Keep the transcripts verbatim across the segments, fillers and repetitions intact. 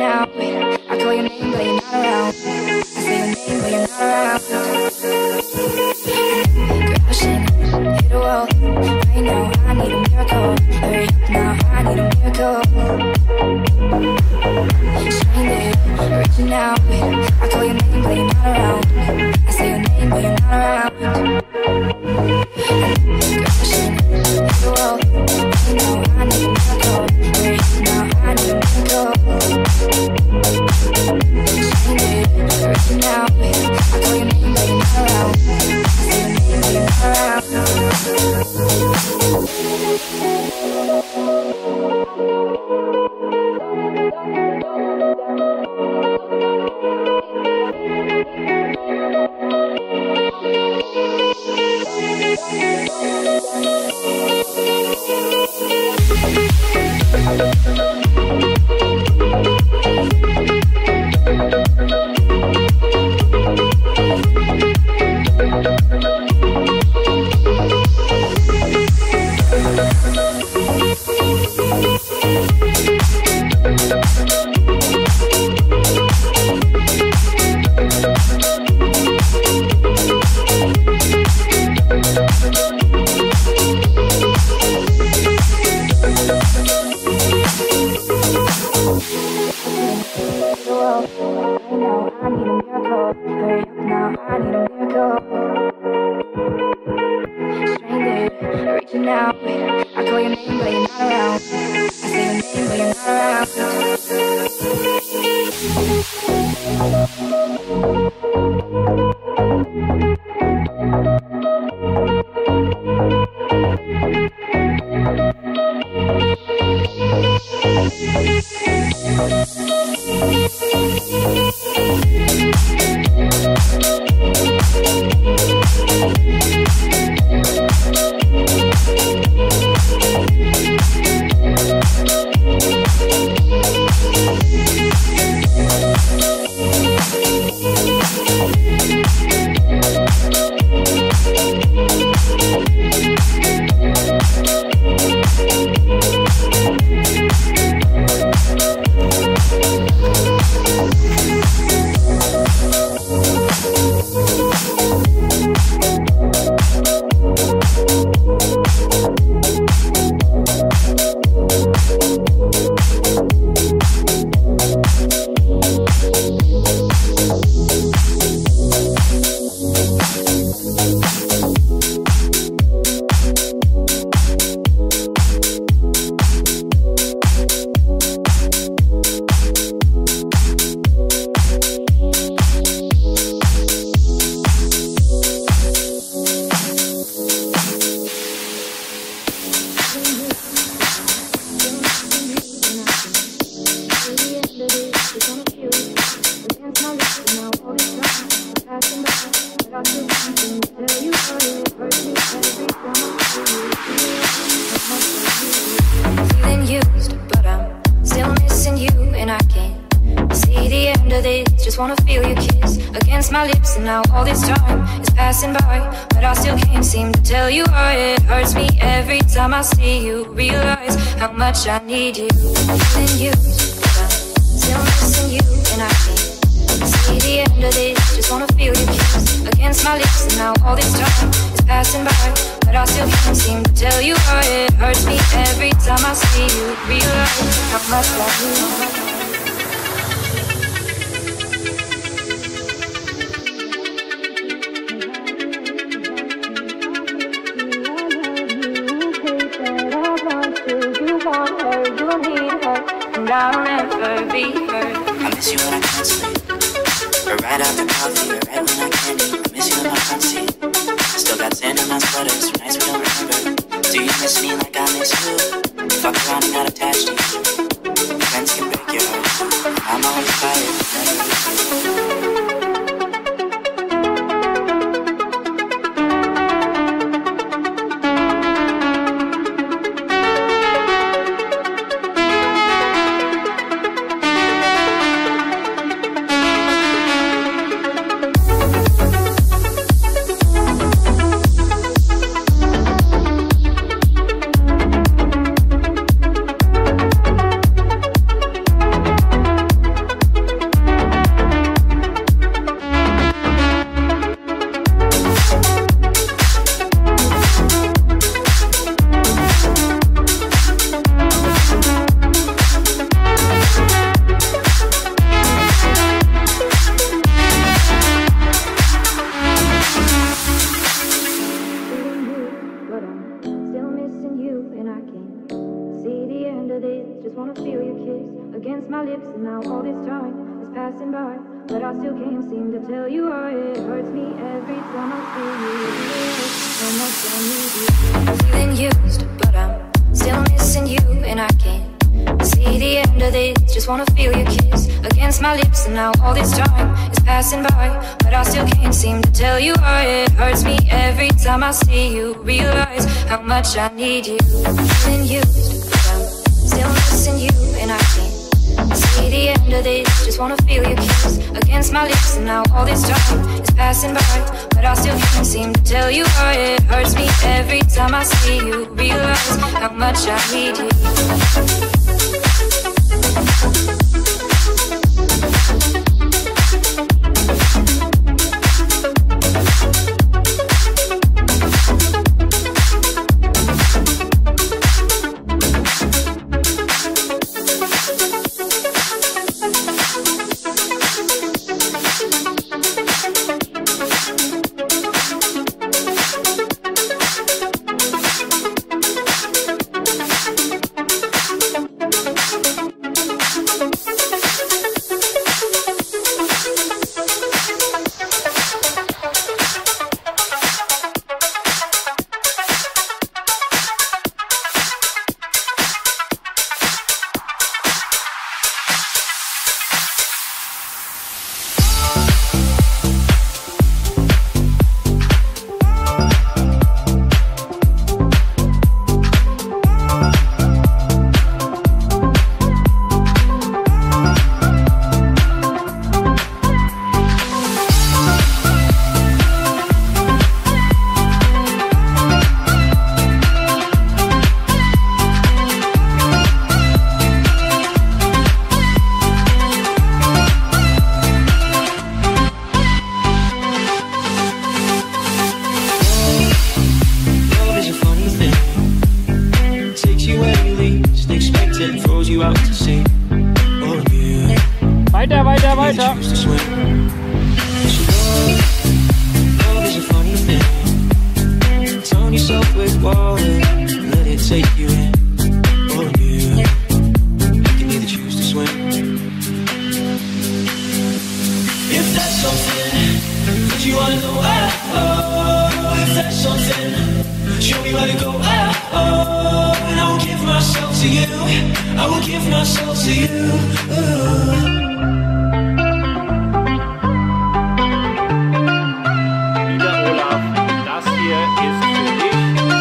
now. I call your name, but you're not around. I say your name, but you're not around. Crashing, hit a wall. Right now, I need a miracle. Hurry up now, I need a miracle. Stranded, reaching out. I call your name, but you're not around. I say your name, but you're not around. Crashing, hit a wall. Right now, I need a miracle. Hurry up now, I need a miracle. Stranded, reaching out. I call your name, but you're not around. I say your name, but you're not around. I need you, feeling you, but I'm still missing you, and I can't see the end of this. Just wanna feel your kiss against my lips, and now all this time is passing by, but I still can't seem to tell you why it hurts me every time I see you. Realize how much I need. I'll never be hurt. I miss you when I can't sleep, or right after coffee, or right when I can't eat. I miss you in my front seat. Still got sand in my sweaters from nights we don't remember. Do you miss me like I miss you? Fuck around and got attached to you. Friends can break your heart. I'm always tired. against my lips, and now all this time is passing by, but I still can't seem to tell you why. It hurts me every time I see you. How much I need you. I'm feeling used, but I'm still missing you, and I can't see the end of this. Just wanna feel your kiss against my lips, and now all this time is passing by, but I still can't seem to tell you why. It hurts me every time I see you. Realize how much I need you. I'm feeling used, but I'm still missing you, and I can't see the end of this. Just wanna feel your kiss against my lips, and now all this time is passing by, but I still can't seem to tell you why. It hurts me every time I see you. Realize how much I need you. Weiter, weiter, weiter. Show me where to go, oh, oh, and I will give myself to you. I will give myself to you. Lieber Olaf, das hier ist für dich.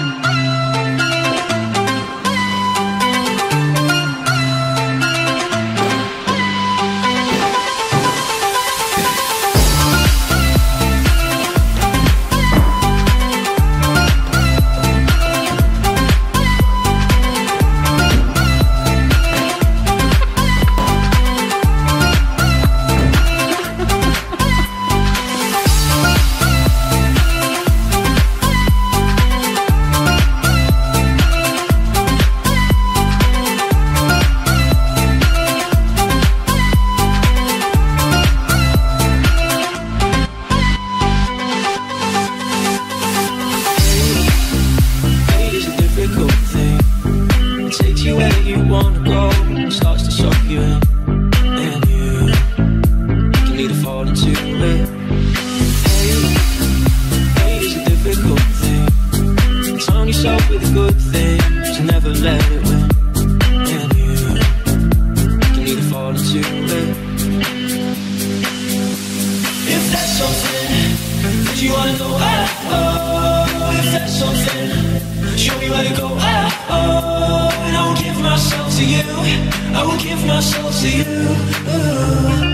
Show me where to go, oh, oh, and I will give myself to you. I will give myself to you. Ooh.